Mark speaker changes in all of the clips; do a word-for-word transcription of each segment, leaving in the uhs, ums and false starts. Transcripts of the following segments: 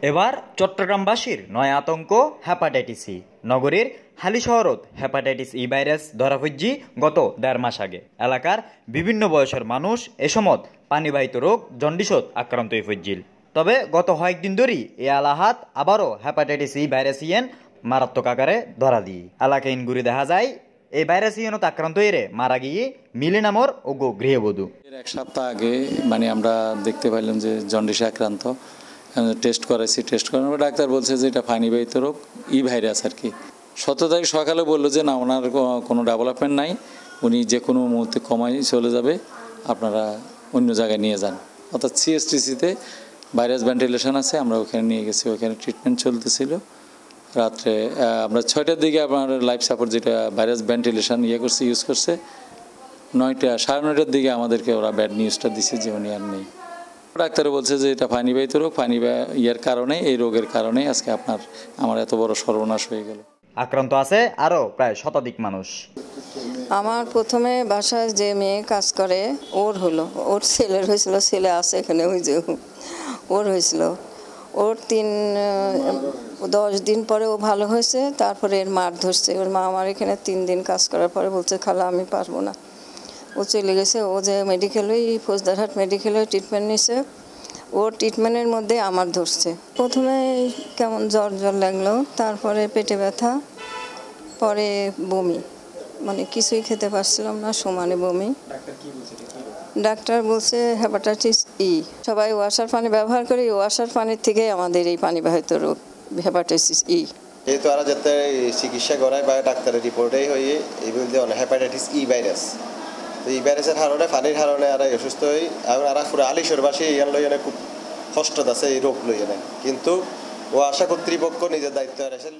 Speaker 1: এবার চট্টগ্রামবাসীর নয় আতঙ্ক হেপাটাইটিস ই। নগরীর হালি শহরত হেপাটাইটিস ই ভাইরাস ধরা পড়ছি গত দেড় মাস আগে। এলাকার বিভিন্ন বয়সের মানুষ এ সময় পানিবাহিত রোগ জন্ডিসত আক্রান্ত হয়ে পড়ছিল। তবে গত কয়েকদিন ধরেই এ এলাহাত আবারও হেপাটাইটিস ই ভাইরাস ইয়েন মারাত্মক আকারে ধরা দিয়ে এলাকা ইনগুড়ি দেখা যায় এই ভাইরাস ইয়েনত আক্রান্ত হয়ে মারা গিয়ে মিলে নামর ওগো গৃহবধূ।
Speaker 2: এক সপ্তাহ আগে মানে আমরা দেখতে পাইলাম যে জন্ডিসে আক্রান্ত, টেস্ট করেছি। টেস্ট করার পর ডাক্তার বলছে যে এটা পানিবাহিত রোগ, ই ভাইরাস আর কি। সতেরো তারিখ সকালে বললো যে না, ওনার কোনো ডেভেলপমেন্ট নাই, উনি যে কোনো মুহূর্তে কমাই চলে যাবে, আপনারা অন্য জায়গায় নিয়ে যান। অর্থাৎ সিএসটিসিতে ভাইরাস ভেন্টিলেশন আছে, আমরা ওখানে নিয়ে গেছি, ওখানে ট্রিটমেন্ট চলতেছিল। রাত্রে আমরা ছয়টার দিকে আপনার লাইফ সাপোর্ট যেটা ভাইরাস ভেন্টিলেশন ইয়ে করছে ইউজ করছে, নয়টা সাড়ে নয়টার দিকে আমাদেরকে ওরা ব্যাড নিউজটা দিছে যে উনি আর নেই। ডাক্তার বলছে যে এটা পানিবাহিত রোগ, পানি ইয়ের কারণে, এই রোগের কারণে আজকে আপনার আমার এত বড় সর্বনাশ হয়ে গেল।
Speaker 1: আক্রান্ত আছে আরও প্রায় শতাধিক মানুষ।
Speaker 3: আমার প্রথমে বাসায় যে মেয়ে কাজ করে ওর হলো, ওর ছেলের হয়েছিল, ছেলে আছে এখানে, ওই যে ওর হয়েছিল। ওর তিন দশ দিন পরে ও ভালো হয়েছে, তারপরে এর মার ধরছে। ওর মা আমার এখানে তিন দিন কাজ করার পরে বলছে খালা আমি পারবো না, ও চলে গেছে। ও যে মেডিকেলে ফৌজদারহাট মেডিকেলে ট্রিটমেন্ট নিছে, ওর ট্রিটমেন্টের মধ্যে আমার ধরছে। প্রথমে কেমন জ্বর জ্বর লাগলো, তারপরে পেটে ব্যথা, পরে বমি, মানে কিছুই খেতে পারছিলাম না, সমানে বমি। ডাক্তার বলছে হেপাটাইটিস ই। সবাই ওয়াসার পানি ব্যবহার করি, ওয়াসার পানির থেকে আমাদের এই পানিবাহিত রোগ হেপাটাইটিস ই।
Speaker 4: এই তো আরা যাতে চিকিৎসা করায় বা ডাক্তারের রিপোর্টেই হয়ে এই বলতে হেপাটাইটিস ই ভাইরাস। তো এই ভাইরাসের কারণে পানির কারণে আর অসুস্থ হই, এবং আর পুরো আলিশোরবাসী ইয়ান লই এনে খুব কষ্ট আছে এই রোগ লই এনে, কিন্তু ও আশা কর্তৃপক্ষ নিজের দায়িত্ব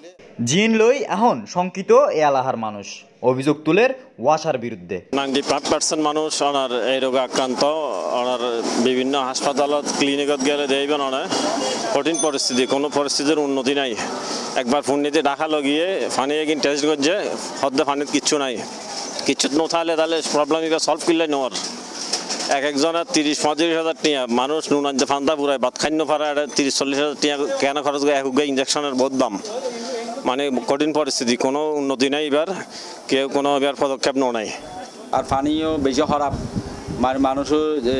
Speaker 1: জিন লই এখন শঙ্কিত এ এলাহার মানুষ অভিযোগ তুলের ওয়াসার বিরুদ্ধে।
Speaker 5: নাইনটি ফাইভ পার্সেন্ট মানুষ ওনার এই রোগে আক্রান্ত। ওনার বিভিন্ন হাসপাতালত ক্লিনিকত গেলে দেখবেন ওনার কঠিন পরিস্থিতি, কোনো পরিস্থিতির উন্নতি নাই। একবার ফুন্নিতে ডাকা লগিয়ে ফানি এগিন টেস্ট করছে, হদ্দে ফানিত কিচ্ছু নাই, কিচ্ছু নথালে তাহলে প্রবলেম এটা সলভ করলে নেওয়ার। এক একজনের তিরিশ পঁয়ত্রিশ হাজার টিয়া মানুষ নুন আনতে ফান্তা পুরায় ভাত খান্য পারা, এটা তিরিশ চল্লিশ হাজার টিয়া কেন খরচ করে, এক ইঞ্জেকশনের বহুত দাম। মানে কঠিন পরিস্থিতি, কোনো উন্নতি নাই, এবার কেউ কোনো এবার পদক্ষেপ নাই।
Speaker 6: আর পানিও বেশি খারাপ, মানে মানুষও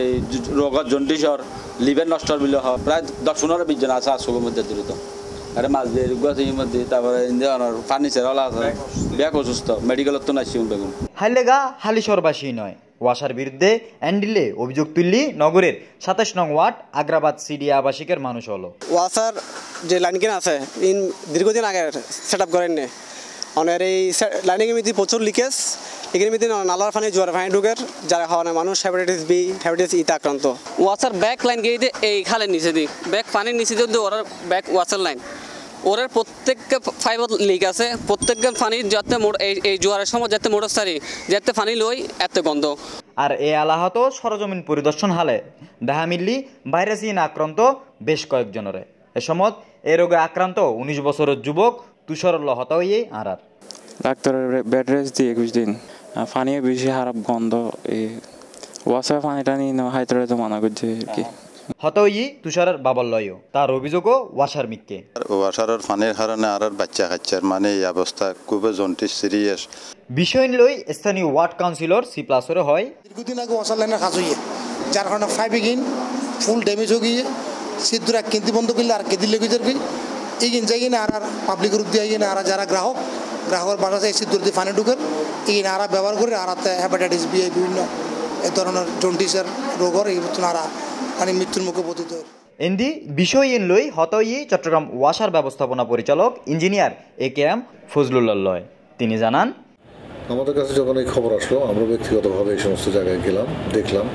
Speaker 6: রোগত জন্ডিসর লিভার নষ্টর বিলে হয়। প্রায় দশ পনেরো বিশ জন আছে আসবের মধ্যে দ্রুত। আরে মাছ দিয়ে গুয়াতির মধ্যে, তারপরে ফার্নিচার ওলা আছে, ব্যাগ অসুস্থ, মেডিকেলত তো নাইছি বেগুন।
Speaker 1: হাইলেগা হালিশরবাসী নয়, ওয়াসার বিরুদ্ধে অ্যান্ডিলে অভিযোগ তুললি নগরের সাতাশ নং ওয়ার্ড আগ্রাবাদ সিডি আবাসিকের মানুষ হলো।
Speaker 7: ওয়াসার যে লাইন কিনা আছে ইন দীর্ঘদিন আগে সেট আপ করেন নে, অনেক এই লাইনিংয়ের মধ্যে প্রচুর লিকেজ, এখানে মধ্যে নালার পানি জোয়ার পানি ঢুকের, যারা খাওয়া মানুষ হেপাটাইটিস বি হেপাটাইটিস ইতে আক্রান্ত।
Speaker 8: ওয়াসার ব্যাক লাইন গিয়ে এই খালের নিচে দিই, ব্যাক পানির নিচে দিয়ে ওর ব্যাক ওয়াসার লাইন, ওরের প্রত্যেককে ফাইবার লিক আছে, প্রত্যেককে পানি যাতে এই জোয়ারের সময় যাতে মোটর সারি যাতে পানি লই এত গন্ধ।
Speaker 1: আর এ এলাহাত সরজমিন পরিদর্শন হালে দেখা মিললি ভাইরাসিন আক্রান্ত বেশ কয়েকজনের। এ সময় এ রোগে আক্রান্ত উনিশ বছরের যুবক তুষারল্ল হত হইয়ে আর আর
Speaker 9: ডাক্তারের বেড রেস্ট দিয়ে একুশ দিন, পানিও বেশি খারাপ গন্ধ, এই ওয়াসার পানিটা নিয়ে হাইতরে তো মানা করছে আর কি।
Speaker 1: হতই তুষারের বাবার লয়ও, তার অভিযোগও ওয়াসার মিথ্যে।
Speaker 10: ওয়াসারের পানির কারণে আর বাচ্চা কাচ্চার মানে এই অবস্থা খুবই জন্টিস সিরিয়াস
Speaker 1: বিষয় লই স্থানীয় ওয়ার্ড কাউন্সিলর সি প্লাসরে হয়।
Speaker 11: দীর্ঘদিন আগে ওয়াসার লাইনের কাজ হইয়ে, যার কারণে ফাইভ গিন ফুল ড্যামেজ হয়ে গিয়ে সিদ্ধরা কিনতে বন্ধ করলে আর কেদি লেগে যাবে এই কিন যাই কিনা আর আর পাবলিকের উদ্যোগ কিনা আর যারা গ্রাহক গ্রাহকের বাসা এই সিদ্ধর দিয়ে পানি ঢুকের এই কিনা আর ব্যবহার করে আর হেপাটাইটিস বি বিভিন্ন এ ধরনের জন্ডিসের রোগের এই আর মানে মৃত্যুর মুখে পতিত হয়।
Speaker 1: এন্দি বিষয় এন লই হতই চট্টগ্রাম ওয়াসার ব্যবস্থাপনা পরিচালক engineer A K M Fazlullah লয়। তিনি জানান,
Speaker 12: আমাদের কাছে যখন এই খবর আসলো আমরা ব্যক্তিগতভাবে এই সমস্ত জায়গায় গেলাম, দেখলাম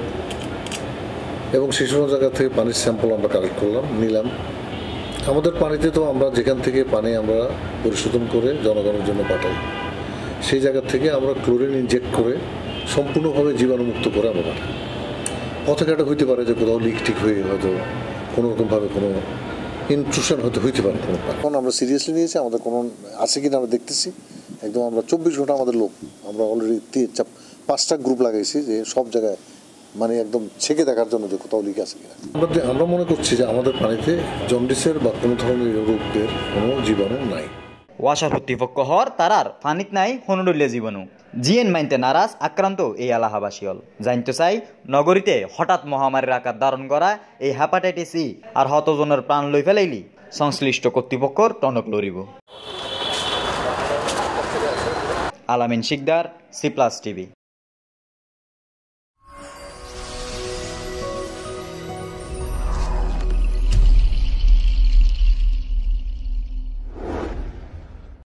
Speaker 12: এবং সেই সমস্ত জায়গা থেকে পানির স্যাম্পল আমরা কালেক্ট করলাম, নিলাম। আমাদের পানিতে তো আমরা যেখান থেকে পানি আমরা পরিশোধন করে জনগণের জন্য পাঠাই, সেই জায়গা থেকে আমরা ক্লোরিন ইনজেক্ট করে সম্পূর্ণভাবে জীবাণুমুক্ত করে আমরা পাঠাই। পথঘাটে হইতে পারে যে কোথাও লিক টিক হয়ে হয়তো কোনোরকমভাবে কোনো ইনট্রুশন হতে হইতে পারে। কোনো এখন আমরা সিরিয়াসলি নিয়েছি, আমাদের কোনো আছে কিনা আমরা দেখতেছি। একদম আমরা চব্বিশ ঘন্টা আমাদের লোক আমরা অলরেডি পাঁচটা গ্রুপ লাগাইছি যে সব জায়গায় মানে একদম ছেঁকে দেখার জন্য যে কোথাও লিক আছে কিনা। আমরা আমরা মনে করছি যে আমাদের পানিতে জন্ডিসের বা কোনো ধরনের রোগের কোনো জীবাণু নাই।
Speaker 1: ওয়াসার কর্তৃপক্ষ হর তারার পানিত নাই হনুডলিয়া জীবাণু জিএন মাইনতে নারাজ আক্রান্ত এই এলাহাবাসী হল জানতে চাই নগরীতে হঠাৎ মহামারীর আকার ধারণ করা এই হেপাটাইটিস ই আর হতজনের প্রাণ লই ফেলাইলি সংশ্লিষ্ট কর্তৃপক্ষর টনক লড়িব। আলামিন শিকদার, সি প্লাস টিভি।